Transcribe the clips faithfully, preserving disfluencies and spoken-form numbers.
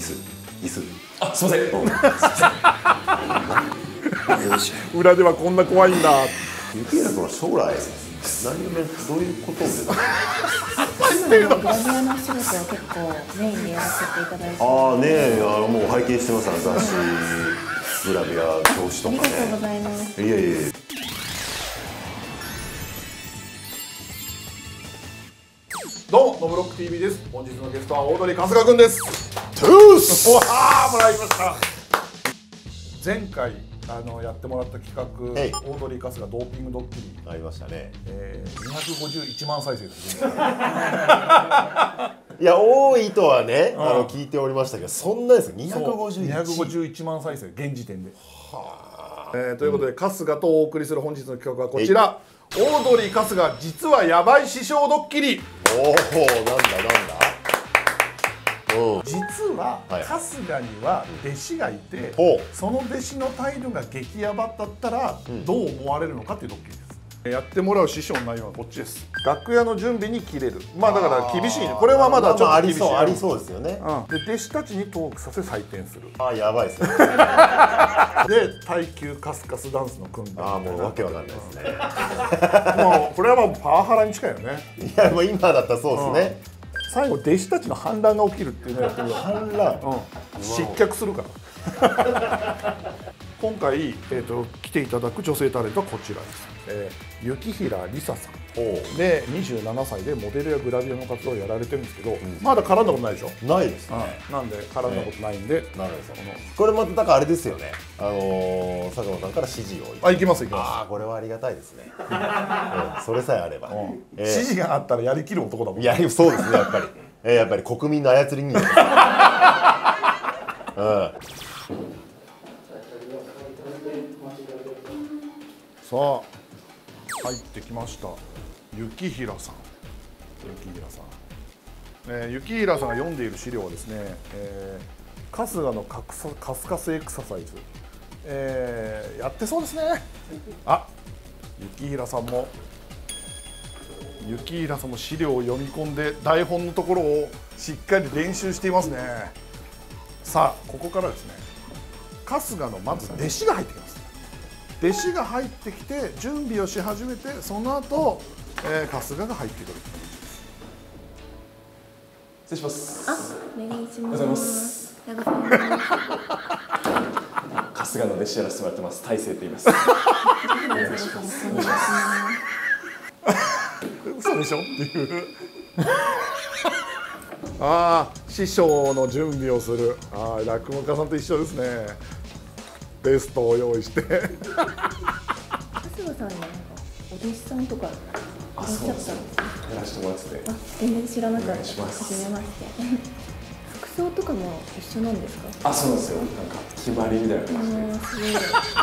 ス椅子。 あ、すみません。 裏ではこんな怖いんだ。 雪平君は将来何夢どういうことを目指す？ グラビアのお仕事を結構メインでやらせていただいて。 ああねえ、あのもう拝見してます雑誌グラビア表紙とかね。 ありがとうございます。 いやいやいや。 どうもノブロック ティーブイ です。本日のゲストはオードリー春日くんです。トゥース。わあ、もらいました。前回あのやってもらった企画、 はい、 オードリー春日ドーピングドッキリありましたね。 えー、にひゃくごじゅういちまん再生です。 いや多いとはね、あの聞いておりましたけど、そんなですにひゃくごじゅういち。 にひゃくごじゅういちまん再生現時点で。はあ。えー、ということで、うん、春日とお送りする本日の企画はこちら。オードリー春日実はヤバい師匠ドッキリ。 おお、なんだなんだ。 実は春日には弟子がいて、 はい、 その弟子の態度が激ヤバだったらどう思われるのかっていうドッキリです。うん、やってもらう師匠の内容はこっちです。楽屋の準備に切れる。まあだから厳しいね。これはまだちょっと厳しい。 ありそうですよね。 うん、で弟子たちにトークさせ採点する。 ああ、やばいですね。 で耐久カスカスダンスの訓練。 ああ、もうわけわかんないですね。 もうこれはもうパワハラに近いよね。 いや、もう今だったらそうですね。 最後弟子たちの反乱が起きるっていうのをやってみよう。 反乱、 うん、失脚するから今回、えー、と来ていただく女性タレントはこちらです、えー、雪平梨沙さんでにじゅうななさいでモデルやグラビアの活動をやられてるんですけど、うん、まだ絡んだことないでしょ。 ないですね、 うん、なんで絡んだことないんで、 なるほど。これまただからあれですよね、あのー、佐久間さんから指示をあ、行きます行きます。 ああ、これはありがたいですね、うん、それさえあれば、うん、 えー、指示があったらやりきる男だもん。 いや、そうですね、やっぱり、えー、やっぱり国民の操り人間です、うん、 さあ入ってきました。雪平さん、雪平さん、えー、雪平さんが読んでいる資料はですね、えー、春日のカスカスカスエクササイズ、えー、やってそうですね。あ、雪平さんも雪平さんも資料を読み込んで台本のところをしっかり練習していますね。さあここからですね、春日のまず弟子が入ってきます。弟子が入ってきて準備をし始めて、その後、えー、春日が入ってくる。 失礼します。 あ、お願いします。 おはようございます。春日の弟子やらせてもらってます大成と言います。お願いします。お願いします。 嘘でしょっていうああ、師匠の準備をする。ああ、落語家さんと一緒ですね。ベストを用意して春日さんになんかお弟子さんとかいらっしゃったんですか？ やらせてもらってて。 あ、全然知らなかった。 お願いします。 初めまして服装とかも一緒なんですか？ あ、そうなんですよ。なんか決まりみたいな感じで。 すごい。 じ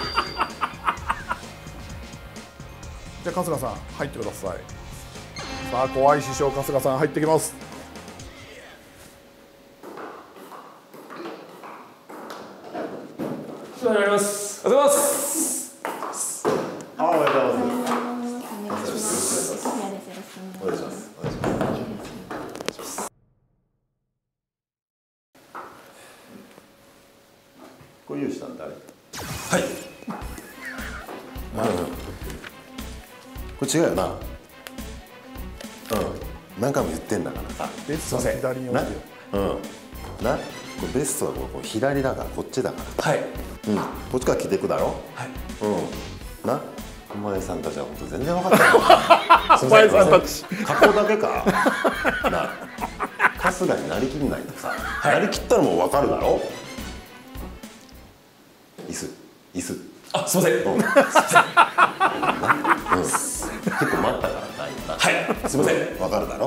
ゃあ春日さん入ってください。さあ怖い師匠春日さん入ってきます。 おはようございます。おはようございます。 あ、おはようございます。 お願いします。よろしくお願いします。 これ用意したん誰？ はい。 うん。これ違うよな。うん。何回も言ってんだからさ。 ベストは左に置いてよ。 うん。な、これベストはこう左だからこっちだから。 はい。 うん。こっちから聞いていくだろ。 はい。 うん。な。お前さんたちは本当全然分かってない。 お前さんたち。 加工だけか。な。春日になりきんないとさ。はい、なりきったらもう分かるだろ。椅子。椅子。 あ、すみません。うん。 結構待ったからな、今。 はい。すみません。 分かるだろ。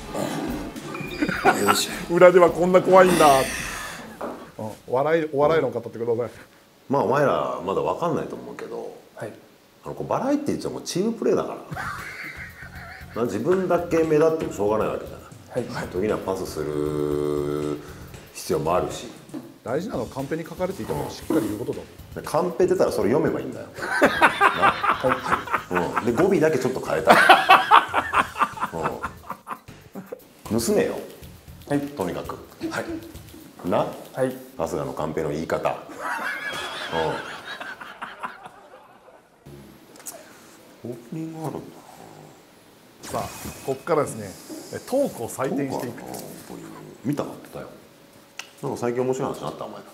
よし。 裏ではこんな怖いんだ。うん、笑い、お笑いの方ってください。 まあお前らまだ分かんないと思うけど、はい、あのこうバラエティーってもうチームプレーだからな。自分だけ目立ってもしょうがないわけじゃない、はい、時にはパスする必要もあるし、 大事なのはカンペに書かれていたのをしっかり言うことだ。 カンペ出たらそれ読めばいいんだよ。はい、うん、で語尾だけちょっと変えた、うん、盗めよ、はい、とにかく、はい、 な、 はい、 春日のカンペの言い方。うん。オープニングあるんだ。 さあここからですねトークを採点していく。 見ただよ。なんか最近面白い話あったお前ら。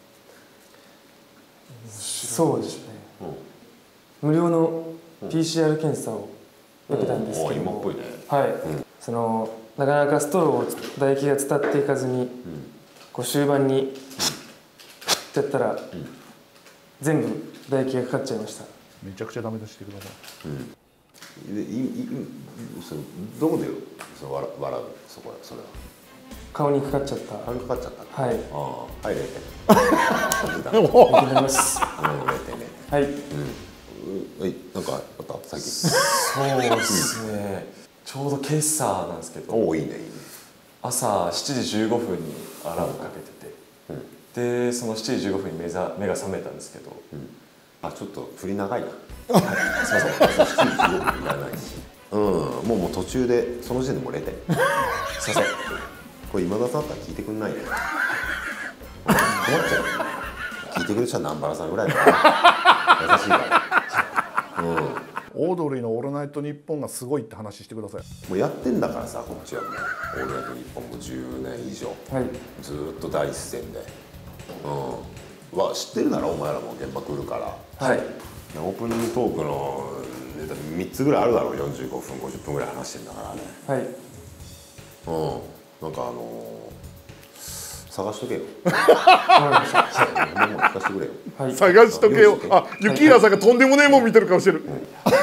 そうですね、うん、無料の ピーシーアール 検査を受けたんですけども、 今っぽいね。 はい、うん、そのなかなかストローを唾液が伝っていかずに、うん、こう終盤に、うん、やったら、うん、全部唾液がかかっちゃいました。 めちゃくちゃダメ出してください。うんでいいそのどこでその笑笑うそこそれは顔にかかっちゃった。 顔にかかっちゃった。 はい。 ああはいれいてん。 勉強になります。 うんれいてんれいてん。はい。うん。はいなんかあった最近。 そうですね。ちょうど今朝なんですけど。 おおいいねいいね。 朝しちじじゅうごふんにアラームかけてて、うん、でそのしちじじゅうごふんに目ざ目が覚めたんですけど、うん、 あちょっと振り長いな。すみません、しちじじゅうごふんいらないし、うん、もうもう途中でその時点でもれて、すみません、これ今田さんだったら聞いてくんないで、困っちゃう。聞いてくれる人は南原さんぐらいだな、優しいから。うん。 オードリーの「オールナイトニッポン」がすごいって話してください。 もうやってんだからさ、こっちはもう「オールナイトニッポン」もじゅうねんいじょう、はい、ずっと第一線で、うん、わ知ってるならお前らも現場来るから。はい。オープニングトークのネタみっつぐらいあるだろう。よんじゅうごふんごじゅっぷんぐらい話してんだからね。はい。うんなんかあのー、探しとけよ。わかりました。はいもう聞かせてくれよ。はい、 探しとけよ。あ雪平さんがとんでもねえもん見てる顔してる。うん、一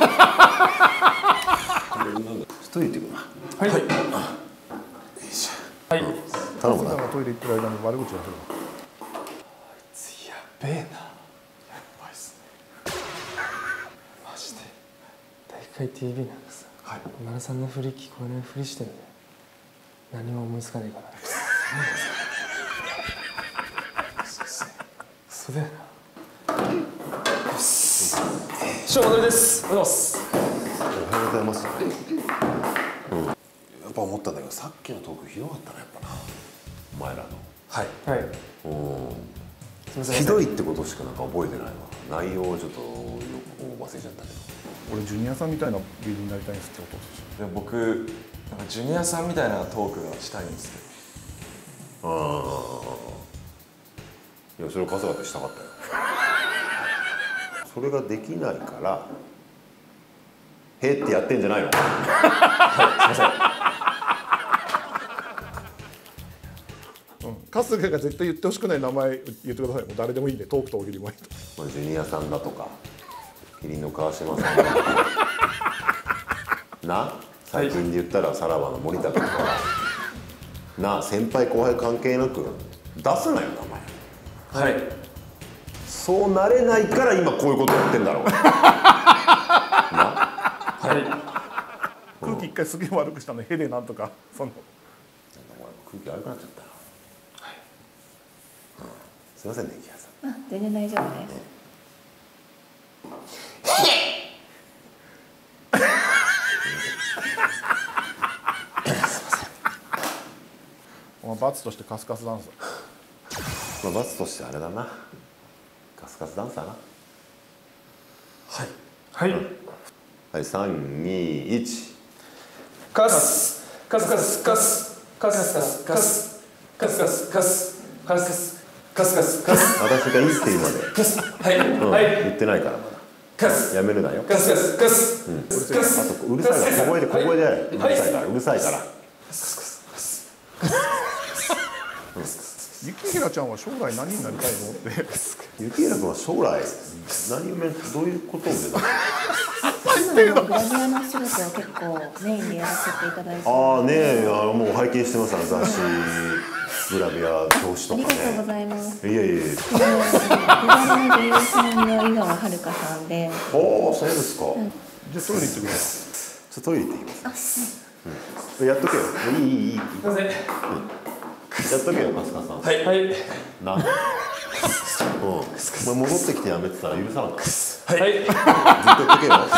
人いてくな。はい。はい。はい。頼むな。 トイレ行ってる間に悪口がする。 あいつやべえな。 体育会 ティービー なんかさ、はい、今田さんの振り聞こえないふりしてるね。何も思いつかねえから。そうだよな。師匠戻りです。おはようございます。 おはようございます。うん。やっぱ思ったんだけど、さっきのトークひどかったねやっぱな。お前らの。はい。はい。うん。ひどいってことしかなんか覚えてないわ。内容をちょっとよく忘れちゃったけど。 俺ジュニアさんみたいなビリになりたいんですってことで僕なんかジュニアさんみたいなトークがしたいんですけど。ああいやそれを春日としたかったよ。それができないから「へ」ってやってんじゃないの。はいすいません。うん、春日が絶対言ってほしくない名前言ってください。もう誰でもいいんでトークと大喜利もいいと。 ジュニアさんだとか麒麟の川島さんな最近で言ったらさらばの森田君とかな先輩後輩関係なく出すなよ名前。はいそうなれないから今こういうことやってんだろうな。はい空気一回すげえ悪くしたのへでなんとかその空気悪くなっちゃったよ。はい、うん、すいませんね木原さん。あ全然大丈夫です。 罰としてカスカスダンサー。まあ罰としてあれだな。カスカスダンサーな。はいはい、うん、はいさんにいちカスカスカスカスカスカスカスカスカスカスカスカスカスカスカス私がいいっていうまでカスはいはい言ってないからまだカスやめるなよ。 カスカスカスうんあとうるさいから小声で小声でやれ。うるさいからうるさいから。 雪平ちゃんは将来何になりたいのって。 雪平君は将来何を目どういうことを目指すの？ グラビアの仕事を結構メインでやらせていただいて。 ああねえもう拝見してます雑誌グラビア表紙とかね。 ありがとうございます。 いやいやいや。 グラビアの女優さんの井川遥さんで。 ああそうですか。 じゃあトイレ行ってください。 ちょっとトイレ行ってきます。うん、やっとけよ。いいいいいい。すみません。やっとけよ、カスカさん。はい。はい。な。うん。お前戻ってきてやめてたら許さなかった。はい。ずっとやっとけよ。はい。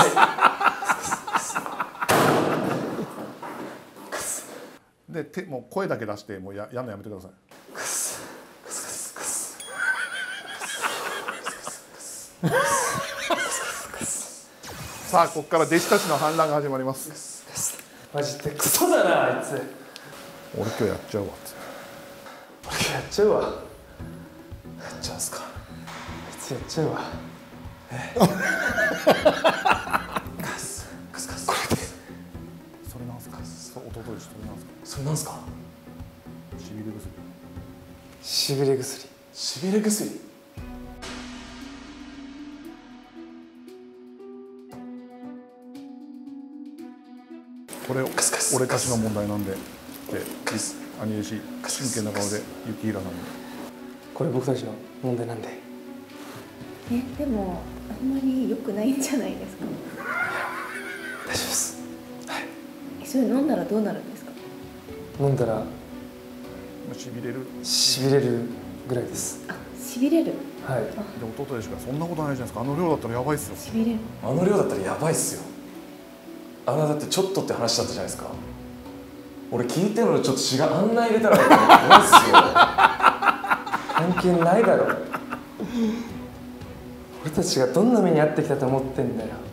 で、手もう声だけ出してもうややんのやめてください。 さあここから弟子たちの反乱が始まります。 マジでクソだなあいつ。 俺今日やっちゃうわっつって。 俺やっちゃうわ。やっちゃうんすか。 あいつやっちゃうわ。えカスカスカス。 これでそれなんすか。そう弟弟子それなんすか。 それなんすか。 しびれ薬。 しびれ薬。 しびれ薬。 これ俺たちの問題なんで、で兄弟子真剣な顔で雪平さんに。 これ僕たちの問題なんで。 え、でもあんまり良くないんじゃないですか。 大丈夫です。はい。 え、それ飲んだらどうなるんですか。 飲んだらしびれる。 しびれるぐらいです。 あ、しびれる。 はい。 で弟弟子がそんなことないじゃないですか。あの量だったらやばいっすよ。 しびれる。 あの量だったらやばいっすよ。あのだってちょっとって話だったじゃないですか。俺聞いてるのにちょっと血があんな入れたら怖いっすよ。 関係ないだろ。俺たちがどんな目に遭ってきたと思ってんだよ。 で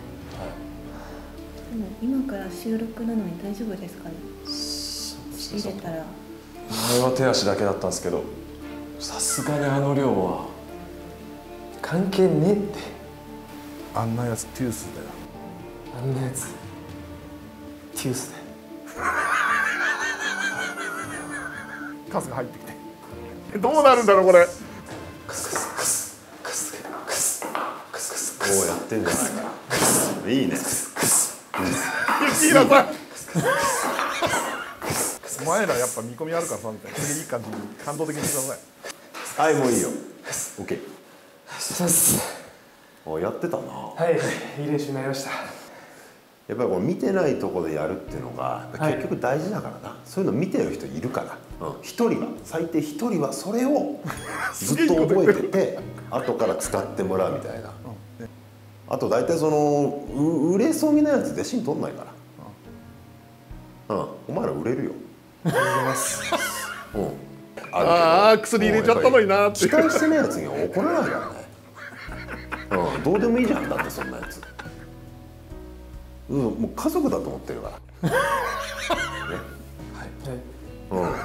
も今から収録なのに大丈夫ですかね。しびれたら。 前は手足だけだったんですけど、さすがにあの量は関係ねえって。 あんなやつテュースだよ。 あんなやつテュースだよ。 カスが入ってきてどうなるんだろうこれ。 カスカスカスカスカスカスカス。 こうやってんじゃないか。いいね。 雪平さんお前らやっぱ見込みあるからさみたいな。いい感じに感動的にしてください。 はい、もういいよ。オッケー。 そうっす。 あ、やってたな。 はい、いい練習になりました。 やっぱりこう見てないところでやるっていうのが結局大事だからな、はい、そういうの見てる人いるから一、うん、人は最低一人はそれをずっと覚えてて後から使ってもらうみたいな。あと大体その売れそうなやつ弟子に取んないから、うん、お前ら売れるよ。 ありがとうございます。 うん、 ああ薬入れちゃったのになって期待してないやつには怒らないからね。うん、どうでもいいじゃんだってそんなやつ。うん、もう家族だと思ってるから。ね、はい。うん。い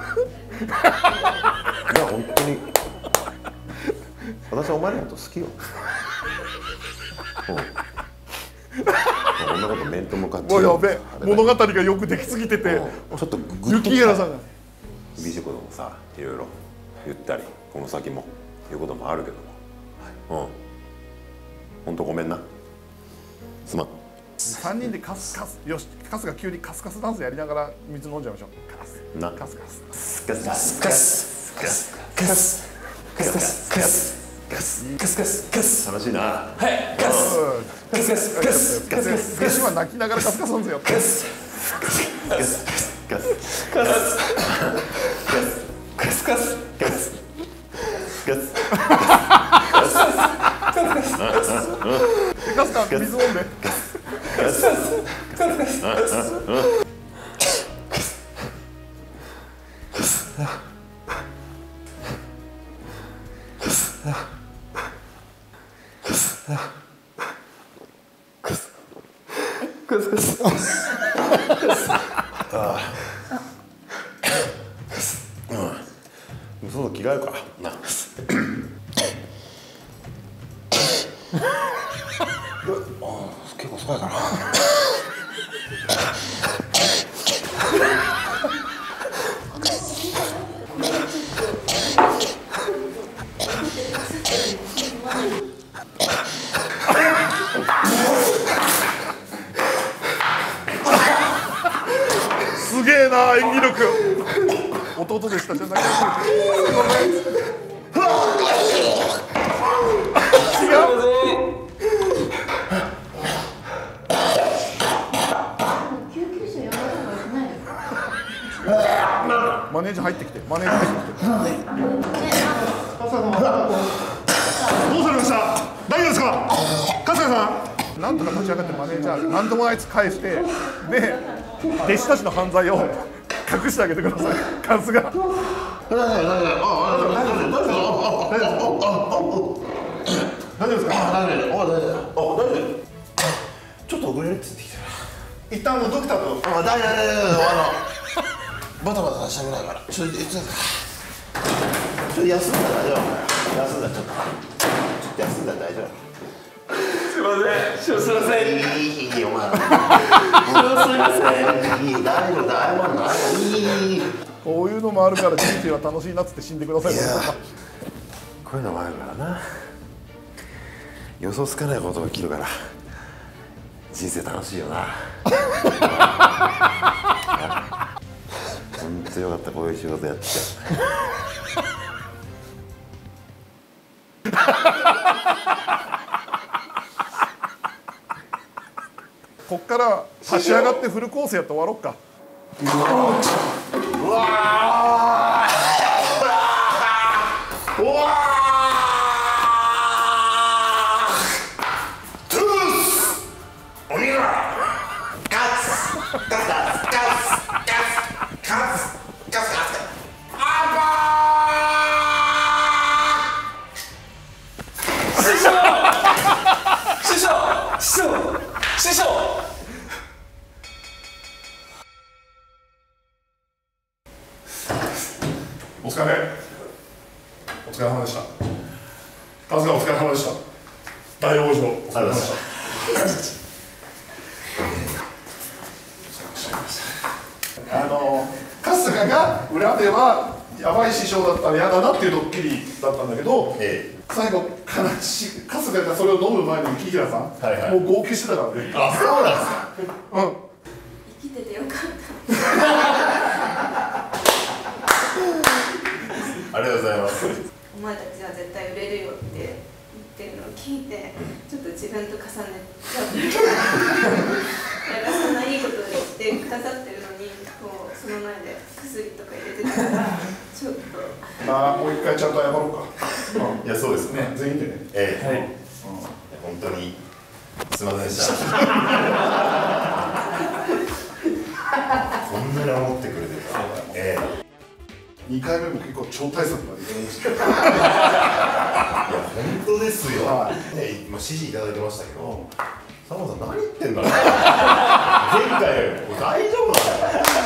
や本当に私はお前のこと好きよ。うん。こんなこと面と向かって。 もうやべえ、物語がよくできすぎてて、 ちょっとグッと。 雪平さんが。 厳しいこともさ、いろいろ言ったり、この先も言うこともあるけども。うん。本当ごめんな。すまん。 三人でカスカス、よし、カスが急にカスカスダンスやりながら水飲んじゃいましょう。カスなカスカスカスカスカスカスカスカスカスカスカスカスカスカス楽しいな。はいカスカスカスカスカスカス弟子は泣きながらカスカスなんですよ。 カスカスカスカスカスカスカスカスカスカスカスカス水飲んで。 カスカスカスカスそう着替えるかな。結構そうやかな。 すげえな演技力。弟でしたじゃなくて。違う。マネージャー入ってきて、マネージャー入ってきて。どうされました。大丈夫ですか。春日さん。なんとか立ち上がってマネージャー、なんともないやつ返して、で、弟子たちの犯罪を隠してあげてください。カスが。大丈夫ですか。ちょっと遅れるって言ってきたら一旦あのドクターとあ、だいだいだいだいあのバタバタしたくないからちょっとちょっとちょっと休んだら大丈夫休んだらちょっとちょっと休んだら大丈夫すいませんすいませんいいいいお前すいませんいい大丈夫大丈夫ないいこういうのもあるから人生は楽しいなっつって死んでください。 いやこういうのもあるからな予想つかないことが起きるから人生楽しいよな本当よかったこういう仕事やってこっから立ち上がってフルコースやって終わろっか。 うわーうわートゥースおにらガッツガッツガッツガッツガッツガッツガッツあばー師匠師匠師匠師匠お疲れ。お疲れ様でした。春日お疲れ様でした。大往生お疲れ様でした。あの春日が裏ではやばい師匠だったら嫌だなっていうドッキリだったんだけど、ええ、最後悲しい春日がそれを飲む前に木平さん、はいはい、もう号泣してたからね。 あ、そうなんですか。 うん。 生きててよかった。 ありがとうございます。 お前たちは絶対売れるよって言ってるのを聞いて、ちょっと自分と重ねちゃってなんかそんないいことを言ってくださってるのに、こうその前で薬とか入れてたからちょっとまあもう一回ちゃんと謝ろうか。 うん、いやそうですね。 全員でね。 ええ、はい。うん、本当にすみませんでした。こんなに思ってくれてた。ええ。 にかいめも結構超大作までやりました。いや本当ですよ。 はい、 ね、今指示いただいてましたけど、佐野さん何言ってんだろう。前回大丈夫だよ。